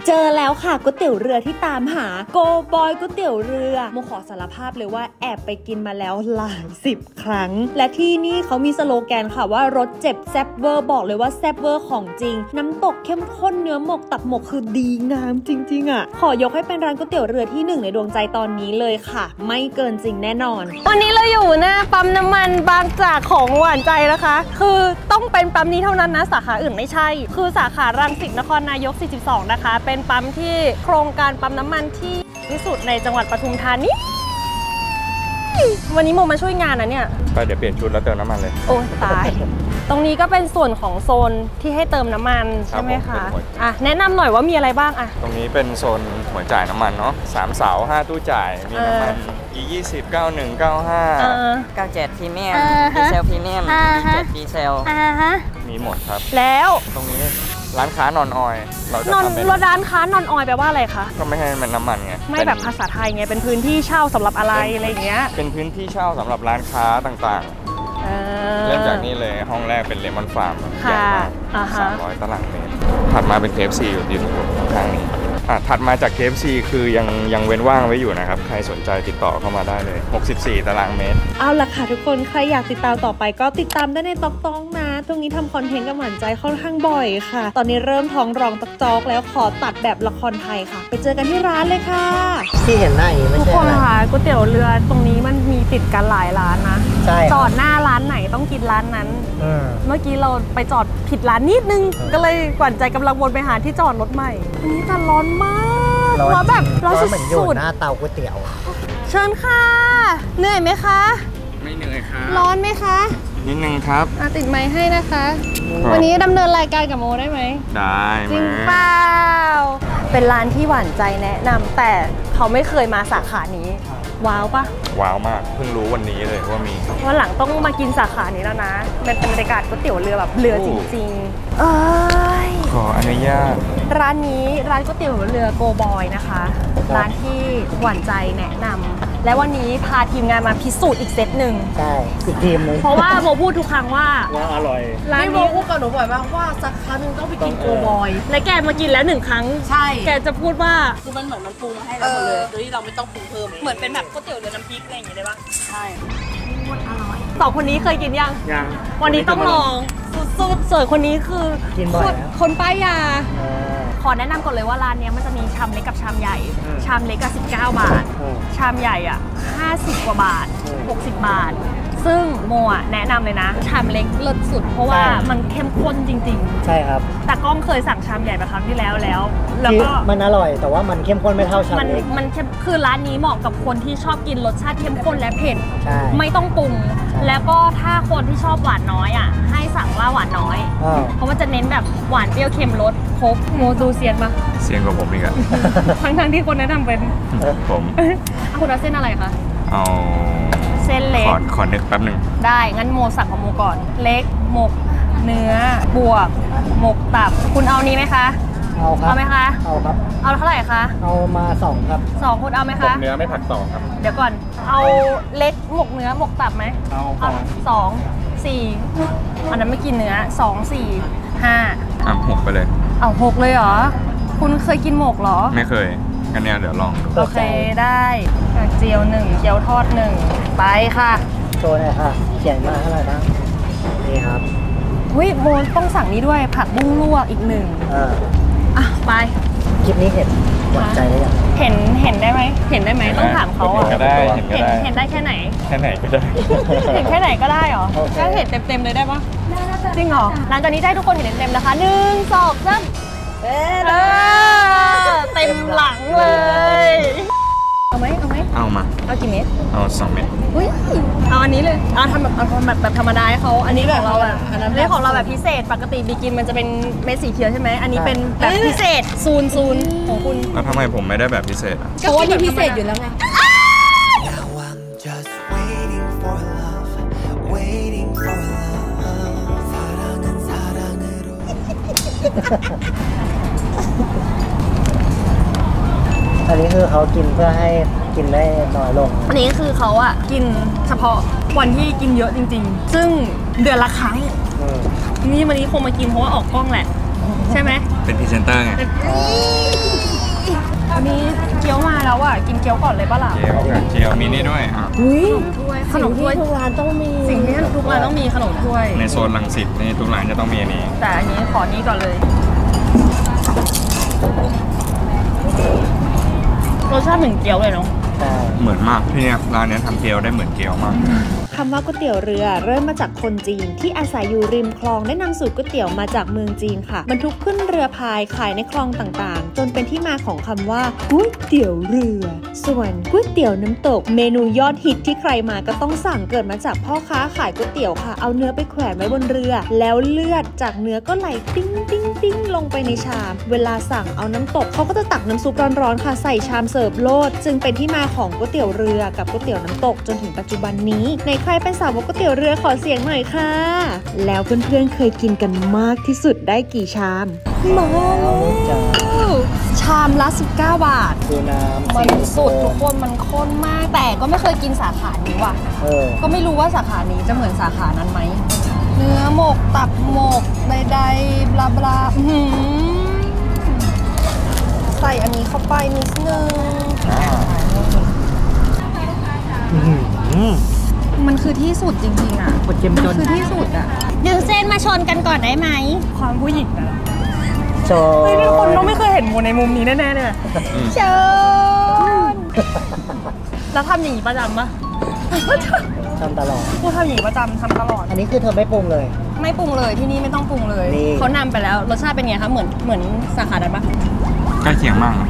เจอแล้วค่ะก๋วยเตี๋ยวเรือที่ตามหาโกบอยก๋วยเตี๋ยวเรือโมขอสารภาพเลยว่าแอบไปกินมาแล้วหลาย10 ครั้งและที่นี่เขามีสโลแกนค่ะว่ารสเจ็บแซ่บเวอร์บอกเลยว่าแซ่บเวอร์ของจริงน้ำตกเข้มข้นเนื้อหมกตับหมกคือดีงามจริงๆอ่ะขอยกให้เป็นร้านก๋วยเตี๋ยวเรือที่1ในดวงใจตอนนี้เลยค่ะไม่เกินจริงแน่นอนวันนี้เราอยู่หน้าปั๊มน้ำมันบางจากของหวานใจนะคะคือต้องเป็นปั๊มนี้เท่านั้นนะสาขาอื่นไม่ใช่คือสาขารังสิตนครนายก42นะคะเป็นปั๊มที่โครงการปั๊มน้ำมันที่ที่สุดในจังหวัดปทุมธานีวันนี้โมมาช่วยงานนะเนี่ยก็เดี๋ยวเปลี่ยนชุดแล้วเติมน้ำมันเลยโอ้ตายตรงนี้ก็เป็นส่วนของโซนที่ให้เติมน้ำมันใช่ไหมคะอ่ะแนะนำหน่อยว่ามีอะไรบ้างอ่ะตรงนี้เป็นโซนหัวจ่ายน้ำมันเนาะ3 เสา 5 ตู้จ่ายมีน้ำมัน E20 91 95 97พรีเมียมดีเซลพรีเมียม7ดีเซลมีหมดครับแล้วตรงนี้ร้านค้านอนออยเราจะทำเป็นร้านค้านอนออยแปลว่าอะไรคะก็ไม่ให้มันน้ำมันไงไม่แบบภาษาไทยไงเป็นพื้นที่เช่าสำหรับอะไรอะไรอย่างเงี้ยเป็นพื้นที่เช่าสำหรับร้านค้าต่างๆเริ่มจากนี่เลยห้องแรกเป็นเลมอนฟาร์มใหญ่มาก300 ตารางเมตรถัดมาเป็น KFC อยู่ที่ข้างนี้ถัดมาจาก KFC คือยังเว้นว่างไว้อยู่นะครับใครสนใจติดต่อเข้ามาได้เลย64 ตารางเมตรเอาล่ะค่ะทุกคนใครอยากติดตามต่อไปก็ติดตามได้ในต๊อกต้องนะตรงนี้ทำคอนเทนต์กับหวานใจค่อนข้างบ่อยค่ะตอนนี้เริ่มท้องร้องจอกแล้วขอตัดแบบละครไทยค่ะไปเจอกันที่ร้านเลยค่ะที่เห็นหน้าอีกไม่ใช่ทุกคนค่ะก๋วยเตี๋ยวเรือตรงนี้มันมีติดกันหลายร้านนะใช่จอดหน้าร้านไหนต้องกินร้านนั้นเมื่อกี้เราไปจอดผิดร้านนิดนึงก็เลยหวานใจกำลังวนไปหาที่จอดรถใหม่วันนี้จะร้อนมากร้อนแบบร้อนสุดๆเหมือนอยู่หน้าเตาก๋วยเตี๋ยวเชิญค่ะเหนื่อยไหมคะไม่เหนื่อยครับร้อนไหมคะนิดนึงครับติดไมค์ให้นะคะวันนี้ดำเนินรายการกับโมได้ไหมได้จริงเปล่าเป็นร้านที่หวานใจแนะนำแต่เขาไม่เคยมาสาขานี้ว้าวปะว้าวมากเพิ่งรู้วันนี้เลยว่ามีวันหลังต้องมากินสาขานี้แล้วนะเป็นบรรยากาศก๋วยเตี๋ยวเรือแบบเรือจริงๆขออนุญาตร้านนี้ร้านก๋วยเตี๋ยวเรือโกบอยนะคะร้านที่หวานใจแนะนำและวันนี้พาทีมงานมาพิสูจน์อีกเซตหนึ่งใช่อีกทีมนึงเพราะว่าโมพูดทุกครั้งว่าอร่อยร้านนี้โมพูดกับหนูบ่อยมากว่าสักครั้งนึงต้องไปกินโกบอยและแกมากินแล้ว1 ครั้งใช่แกจะพูดว่าคือมันเหมือนมันปรุงมาให้เราหมดเลยโดยที่เราไม่ต้องปรุงเพิ่มเหมือนเป็นแบบก๋วยเตี๋ยวเรือน้ำพริกอะไรอย่างเงี้ยได้ปะใช่โคตรอร่อย2 คนนี้เคยกินยังวันนี้ต้องลองสุดๆส่วนคนนี้คือคนป้ายยาขอแนะนำก่อนเลยว่าร้านนี้มันจะมีชามเล็กกับชามใหญ่ชามเล็ก19 บาทชามใหญ่50 กว่าบาท60 บาทซึ่งโมแนะนำเลยนะชามเล็กเลิศสุดเพราะว่ามันเข้มข้นจริงๆใช่ครับแต่ก้องเคยสั่งชามใหญ่ไปครั้งที่แล้วก็มันอร่อยแต่ว่ามันเข้มข้นไม่เท่าชามเล็กมันคือร้านนี้เหมาะกับคนที่ชอบกินรสชาติเข้มข้นและเผ็ดไม่ต้องปรุงแล้วก็ถ้าคนที่ชอบหวานน้อยให้สั่งว่าหวานน้อยเพราะมันจะเน้นแบบหวานเปรี้ยวเค็มรสครบโมดูเซียนปะเซียนกว่าผมอีกอะทั้งที่คนแนะนำเป็นผมคุณเอาเส้นอะไรคะเอาเส้นเล็กขอนึกแป๊บหนึ่งได้งั้นโมสั่งของโมก่อนเล็กหมกเนื้อบวกหมกตับคุณเอานี้ไหมคะเอาครับเอาไหมคะเอาครับเอาเท่าไหร่คะเอามา2ครับ 2คุณเอาไหมคะเนื้อไม่ผัก2ครับเดี๋ยวก่อนเอาเล็กหมกเนื้อหมกตับไหมเอา 2 4อันนั้นไม่กินเนื้อ2 4 5 6ไปเลยเอา6เลยเหรอคุณเคยกินหมกเหรอไม่เคยงั้นเนี่ยเดี๋ยวลองโอเคได้เจียว1เกี๊ยวทอด1ไปค่ะโชว์หน่อยค่ะเขียนมาเท่าไหร่บ้างนี่ครับโมต้องสั่งนี้ด้วยผักบุ้งลวกอีก1ไปคลิปนี้เห็นหวานใจได้ยังเห็นได้ไหมต้องถามเขาก็ได้เห็นได้แค่ไหนก็ได้เห็นแค่ไหนก็ได้เหรอก็เห็นเต็มเลยได้ปะจริงเหรอหลังจากนี้ได้ทุกคนเห็นเต็มนะคะ1 2 3เต็มหลังเลยเอาไหมเอากี่เม็ดเอา2 เม็ดเอาอันนี้เลยเอาทำแบบธรรมดาให้เขาอันนี้ของเราแบบนี่ของเราแบบพิเศษปกติบีกินมันจะเป็นเม็ดสีเขียวใช่ไหมอันนี้เป็นแบบพิเศษซูนของคุณแล้วทำไมผมไม่ได้แบบพิเศษเพราะว่านี่พิเศษอยู่แล้วไงอันนี้คือเขากินเพื่อให้กินได้น้อยลงอันนี้คือเขากินเฉพาะวันที่กินเยอะจริงๆซึ่งเดือนละครั้งนี่วันนี้คงมากินเพราะว่าออกกล้องแหละใช่ไหมเป็นพรีเซนเตอร์ไงยวอ่ะกินเกี๊ยวก่อนเลยป่ะล่ะเจียวกับเจียวมีนี่ด้วยอ่ะขนมถ้วยทุกร้านต้องมีสิ่งที่ทุกร้านต้องมีขนมถ้วยในโซนรังสิตนี่ทุกร้านจะต้องมีอันนี้แต่อันนี้ขอนี้ก่อนเลยรสชาติเหมือนเกี๊ยวเลยเนาะใช่เหมือนมากที่เนี่ยร้านเนี้ยทำเกี๊ยวได้เหมือนเกี๊ยวมากคำว่าก๋วยเตี๋ยวเรือเริ่มมาจากคนจีนที่อาศัยอยู่ริมคลองได้นำสูตรก๋วยเตี๋ยวมาจากเมืองจีนค่ะบรรทุกขึ้นเรือพายขายในคลองต่างๆ จนเป็นที่มาของคำว่าก๋วยเตี๋ยวเรือ ส่วนก๋วยเตี๋ยวน้ำตกเมนูยอดฮิตที่ใครมาก็ต้องสั่งเกิดมาจากพ่อค้าขายก๋วยเตี๋ยวค่ะเอาเนื้อไปแขวนไว้บนเรือ แล้วเลือดจากเนื้อก็ไหลติ้งติ้งติ้งลงไปในชามเวลาสั่งเอาน้ำตกเขาก็จะตักน้ำซุปร้อนๆค่ะใส่ชามเสิร์ฟโลดจึงเป็นที่มาของก๋วยเตี๋ยวเรือกับก๋วยเตี๋ยวน้ำตกจนถึงปัจจุบันนี้ในใครเป็นสาวกก๋วยเตี๋ยวเรือขอเสียงหน่อยค่ะแล้วเพื่อนๆเคยกินกันมากที่สุดได้กี่ชามมาชามละ19 บาทดูน้ำมันสุดทุกคนมันข้นมากแต่ก็ไม่เคยกินสาขานี้ว่ะ ก็ไม่รู้ว่าสาขานี้จะเหมือนสาขานั้นไหมเนื้อหมกตับหมกใดๆบลาบลาใส่อันนี้เข้าไปนิดนึงมันคือที่สุดจริงๆอ่ะมันเค็มจนคือที่สุดอ่ะดึงเส้นมาชนกันก่อนได้ไหมความผู้หญิงนะโชเฮ้ยทุกคนต้องไม่เคยเห็นในมุมนี้แน่ๆเลยเชิญแล้วทำอย่างนี้ประจำปะทำตลอดกูทำอย่างนี้ประจำทำตลอดอันนี้คือเธอไม่ปรุงเลยไม่ปรุงเลยที่นี่ไม่ต้องปรุงเลยนี่เขานำไปแล้วรสชาติเป็นไงคะเหมือนสาขานั้นปะใกล้เคียงมากนะ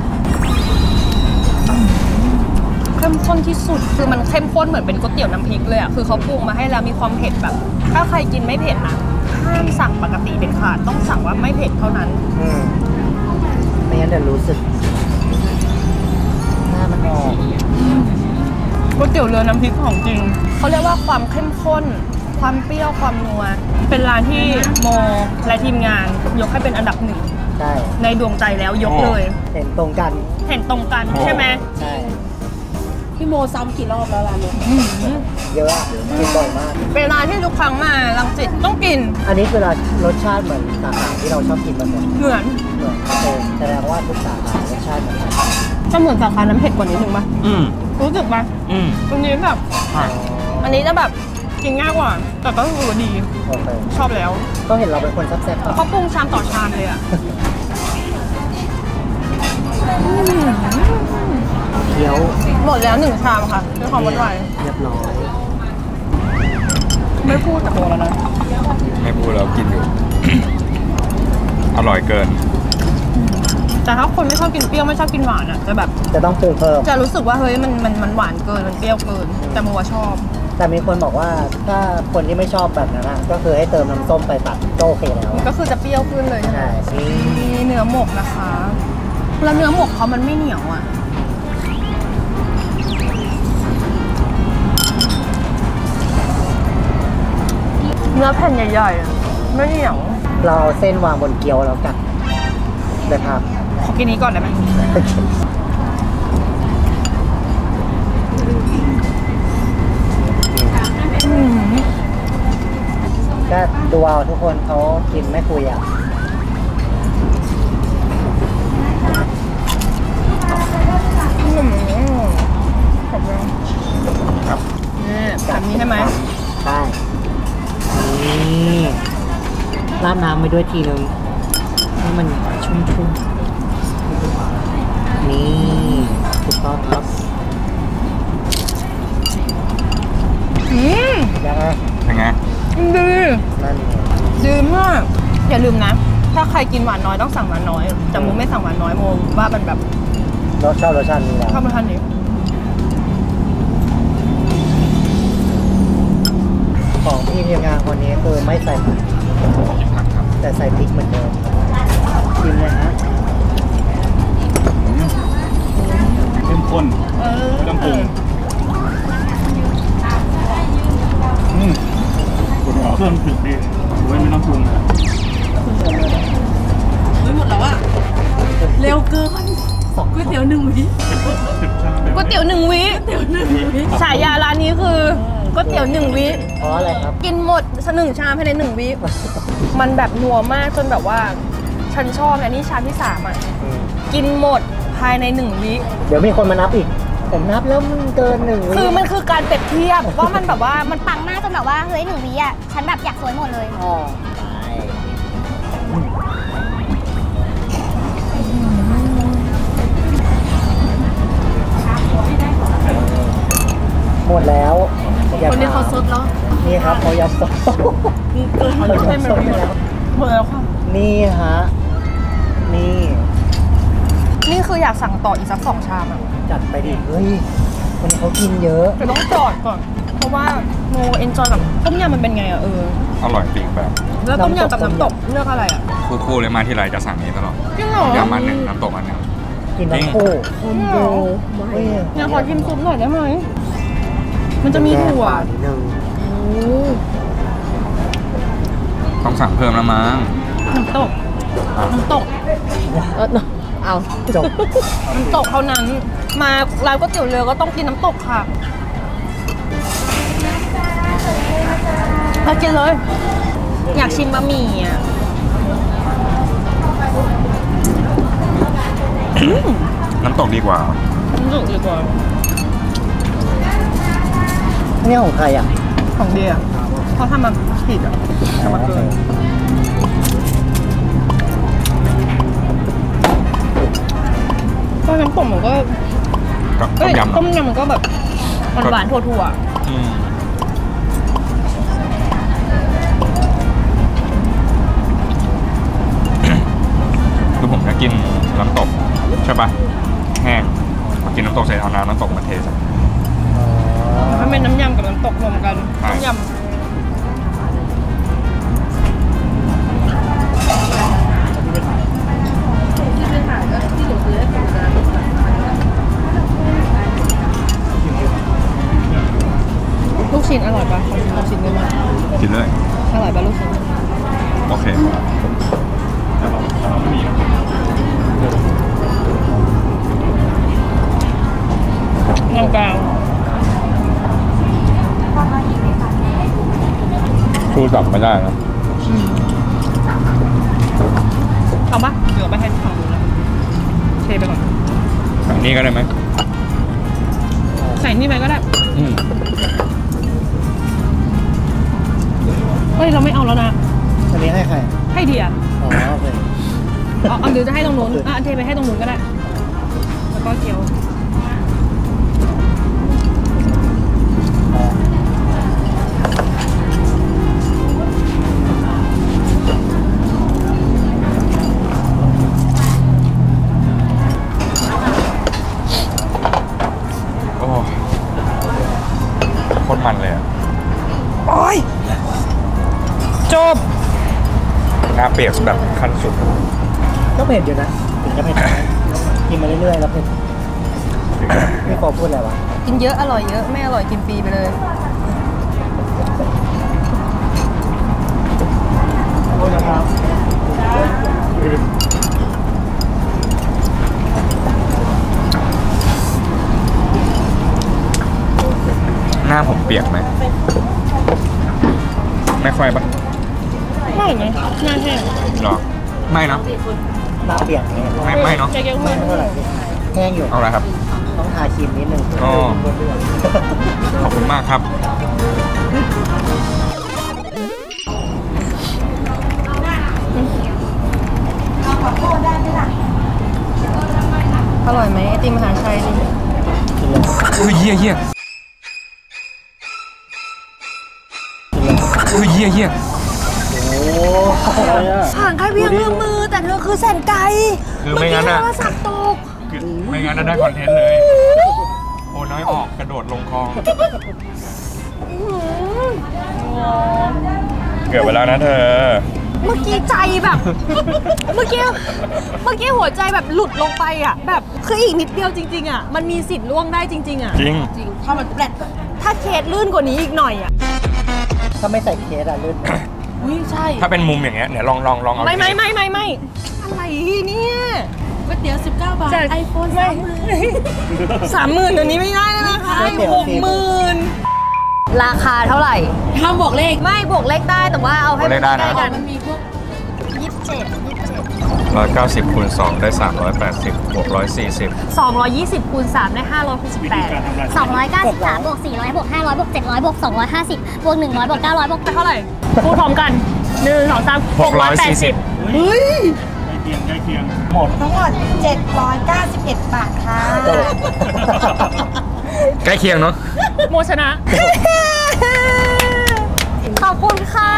เข้มข้นที่สุดคือมันเข้มข้นเหมือนเป็นก๋วยเตี๋ยวน้ำพริกเลยอ่ะคือเขาปรุงมาให้แล้วมีความเผ็ดแบบ ถ้าใครกินไม่เผ็ดนะห้ามสั่งปกติเด็ดขาดต้องสั่งว่าไม่เผ็ดเท่านั้นไม่งั้นเดี๋ยวรู้สึกหน้ามันออกก๋วยเตี๋ยวเรือน้ำพริกของจริงเขาเรียกว่าความเข้มข้น ความเปรี้ยวความนัวเป็นร้านที่โมและทีมงานยกให้เป็นอันดับหนึ่งใช่ในดวงใจแล้วยกเลยเห็นตรงกันเห็นตรงกันใช่ไหมใช่พี่โมซ้ำกี่รอบแล้วร้านนี้เยอะกินบ่อยมากเป็นร้านที่ทุกครั้งมารังสิตต้องกินอันนี้คือรสชาติเหมือนสาขาที่เราชอบกินมาหมดเหมือนแสดงว่าทุกสาขารสชาติเหมือนกันจะเหมือนสาขาน้ำเผ็ดกว่านิดนึงปะรู้สึกปะ ตรงนี้แบบอันนี้จะแบบกินง่ายกว่า แต่ก็ถือว่าดีโอเคชอบแล้วก็เห็นเราเป็นคนแซ่บๆเขาปรุงชามต่อชามเลยอะเคี้ยวหมดแล้ว1 ชามค่ะด้วยความไวเรียบร้อยไม่พูดกับโมแล้วนะไม่พูดแล้วกินอยู่ อร่อยเกินแต่ถ้าคนไม่ชอบกินเปรี้ยวไม่ชอบกินหวานอะจะแบบจะต้องปรุงเพิ่มจะรู้สึกว่าเฮ้ยมันหวานเกินมันเปรี้ยวเกิน แต่โมว่าชอบแต่มีคนบอกว่าถ้าคนที่ไม่ชอบแบบนั้นก็คือให้เติมน้ำส้มไปตัดก็โอเคแล้วก็คือจะเปรี้ยวขึ้นเลยใช่ไหมใช่นี่เนื้อหมกนะคะ แล้วเนื้อหมกเขามันไม่เหนียวอะเนื้อแผ่นใหญ่ๆอะไม่เหนียวเราเอาเส้นวางบนเกี๊ยวแล้วกัดเลยครับขอกินนี้ก่อนได้ไหมก็ดูเอาทุกคนเขากินไม่คุยอ่ะขอบคุณนี่แบบนี้ใช่ไหมใช่นี่ราดน้ำไปด้วยทีนึงให้มันชุ่มๆนี่ถูกต้องครับ ยังไงเป็นไงดีนั่นไงดีมาก อย่าลืมนะ ถ้าใครกินหวานน้อยต้องสั่งหวานน้อย แต่โมไม่สั่งหวานน้อยโมว่ามันแบบรสชาตินี้แล้วชอบรสชาตินี้ของพี่ทีมงานคนนี้คือไม่ใส่ผักแต่ใส่พริกเหมือนเดิมชิมเลยฮะเข้มข้นไม่ต้องปรุงเครื่องถึงดีไม่ต้องปรุงนะไม่หมดแล้วอะเร็วเกินก๋วยเตี๋ยว1 วิก๋วยเตี๋ยว1 วิฉายาร้านนี้คือก๋วยเตี๋ยว1 วิเพราะอะไรครับกินหมด1 ชามภายใน1 วิ มันแบบนัวมากจนแบบว่า ฉันชอบนะนี่ชามที่3อ่ะ กินหมดภภายใน1 วิเดี๋ยวมีคนมานับอีก ผมนับแล้วมันเกิน1 วิคือมันคือการเปรียบเทียบว่ามันแบบว่ามันปังมากจนแบบว่าเฮ้ย1 วิอ่ะฉันแบบอยากสวยหมดเลยอ๋อหมดแล้วคนนี้เขาซดแล้วนี่ครับเขายัดซดเกินเขาใช่ไหมหมดแล้วค่ะนี่ฮะ นี่นี่คืออยากสั่งต่ออีกสัก2 ชามอ่ะจัดไปดิ เฮ้ย คนเขากินเยอะแต่ต้องจอดก่อน เพราะว่าโมเอนจอยกับต้มยำมันเป็นไงอ่ะอร่อยจริงแบบแล้วต้มยำกับน้ำตกเลือกอะไรอ่ะคู่ๆเลยมาที่ไรจะสั่งนี้ตลอดจริงเหรอยำมันหนึ่งน้ำตกมันหนึ่งกินทั้งคู่จริงเหรอเนี่ยขอชิมซุปหน่อยได้ไหมมันจะมีถั่วนิดนึงต้องสั่งเพิ่มแล้วมั้งน้ำตกเอาจบน้ำตกเท่านั้น มาร้านก๋วยเตี๋ยวเรือก็ต้องกินน้ำตกค่ะมากินเลย อยากชิมบะหมี่อ่ะน้ำตกดีกว่าน้ำตกดีกว่านี่ของใครอ่ะของเดียเขาทำมาผิดอ่ะทำมาเกินก็น้ำตกมันก็ต้มยำต้มยำมันก็แบบหวานๆถั่วอืมคือผมจะกินน้ำตกใช่ปะแห้งมากินน้ำตกเสร็จเอาน้ำตกมาเทใส่ๆถ้าเป็นน้ำยำกับน้ำตกรวมกันใช่ต้มยำลูกชิ้นอร่อยปะขอชิมลูกชิ้นกันมากินเลยอร่อยปะลูกชิ้นโอเคกลางชูจับไม่ได้นะๆเอาปะเดี๋ยวไปให้ฝั่งนู้นนะเทไปก่อนใส่นี่ก็ได้ไหมใส่นี่ไปก็ได้อืมเฮ้ยเราไม่เอาแล้วนะอันนี้ให้ใครให้เดียอ๋อโอเคเอาหรือจะให้ตรงนู้นเทไปให้ตรงนู้นก็ได้ แล้วก็เกี๊ยวโอ้โคตรมันเลยอ่ะโอ้ยจบหน้าเปียกแบบขั้นสุดก็เผ็ดอยู่นะถึงจะเผ็ดน้อยกินมาเรื่อยๆแล้วเผ็ดพี่ปอพูดอะไรวะกินเยอะอร่อยเยอะ ไม่อร่อยกินฟรีไปเลยโทษนะครับหน้าผมเปียกไหมไม่ค่อยปะไม่ไหมหน้าแห้งหรอไม่เนาะหน้าเปียกเนี่ยไม่เนาะแกเกี๊ยวไม่เท่าไหร่พี่แห้งอยู่เอาอะไรครับต้องทาครีมนิดนึงอ๋อเพื่อนขอบคุณมากครับอร่อยไหมไอติมมหาชัยดิกินเลยอุ้ยเยี่ยเยี่ยอุ้ยเยี่ยเยี่ยโอ้ยห่างแค่เพียงเอื้อมมือ แต่เธอคือแสนไกลคือไม่งั้นอ่ะเมื่อกี้โทรศัพท์ตกไม่งั้นได้คอนเทนต์เลย โอ้น้อยออกกระโดดลงคลอง เกือบไปแล้วนะเธอเมื่อกี้ใจแบบ เมื่อกี้หัวใจแบบหลุดลงไปอ่ะ แบบคืออีกนิดเดียวจริงๆอ่ะ มันมีสิทธิ์ล่วงได้จริง ๆอ่ะจริงถ้ามันแปลกถ้าเคสลื่นกว่านี้อีกหน่อยอ่ะถ้าไม่ใส่เคสอะลื่นอุ้ยใช่ถ้าเป็นมุมอย่างเงี้ยเนี่ยลองเอาไม่อะไรเนี่ยก๋วยเตี๋ยว19 บาทจากไอโฟนไม่ 30,000อันนี้ไม่ได้แล้วนะคะ60,000ราคาเท่าไหร่ห้ามบอกเลขไม่บวกเลขได้แต่ว่าเอาให้มันใกล้กันมันมีพวก 27 190คูณ2ได้380บวก140 220คูณ3ได้568 293บวก400บวก500บวก700บวก250บวก100บวก900บวกไปเท่าไหร่พูดพร้อมกัน1 2 3 680 เฮ้ยใกล้เคียงหมดทั้งหมด791 บาทค่ะใกล้เคียงเนาะโมชนะ ขอบคุณค่ะ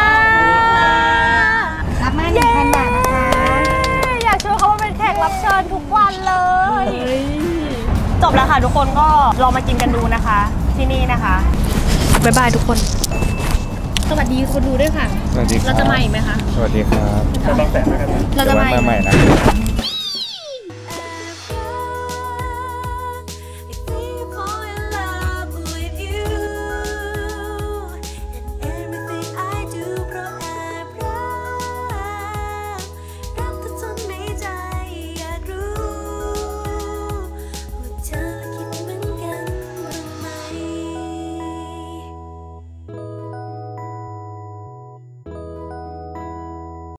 รับมา 1,000 บาทนะคะอยากชวนเขามาเป็นแขกรับเชิญทุกวันเลย จบแล้วค่ะทุกคนก็ลองมากินกันดูนะคะ ที่นี่นะคะ บ๊ายบายทุกคน สวัสดีคนดูด้วยค่ะสวัสดีครับเราจะมาอีกไหมคะสวัสดีครับจะต้องแตะไหมครับเราจะมาอีกใหม่นะ